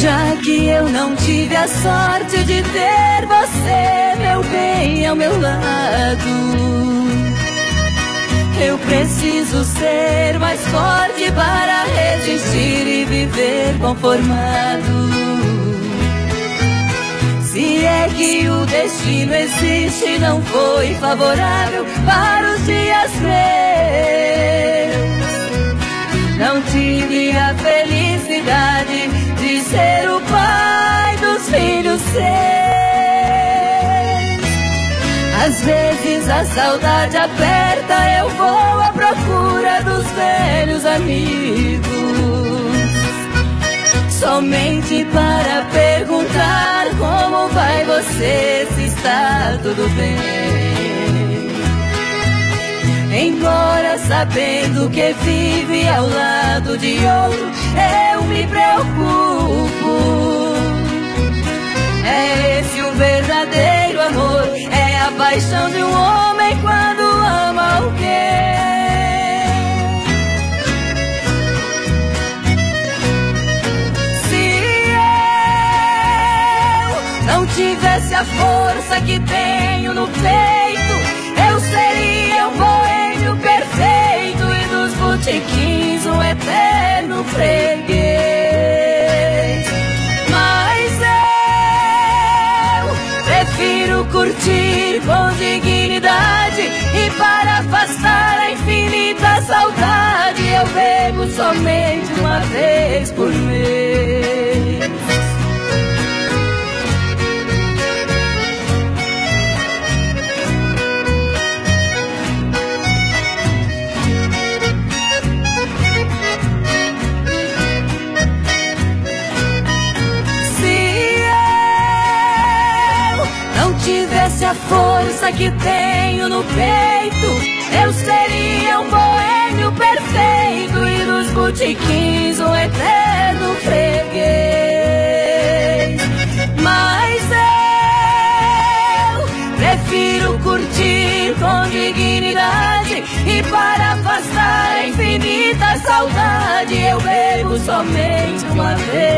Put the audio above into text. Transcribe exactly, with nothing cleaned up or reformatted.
Já que eu não tive a sorte de ter você, meu bem, ao meu lado, eu preciso ser mais forte para resistir e viver conformado. Se é que o destino existe, não foi favorável para os dias meus. Não tive a felicidade de ser o pai dos filhos seus. Às vezes a saudade aperta, eu vou à procura dos velhos amigos, somente para perguntar como vai você, se está tudo bem. Embora sabendo que vive ao lado de outro, eu me preocupo. É esse o verdadeiro amor, é a paixão de um homem quando ama alguém. Não tivesse a força que tenho no peito, eu seria um boêmio perfeito e dos botequins um eterno freguês. Mas eu prefiro curtir com dignidade, e para afastar a infinita saudade, eu bebo somente uma vez por mês. Se a força que tenho no peito, eu seria um boêmio perfeito e dos botequins um eterno freguês. Mas eu prefiro curtir com dignidade, e para afastar a infinita saudade, eu bebo somente uma vez.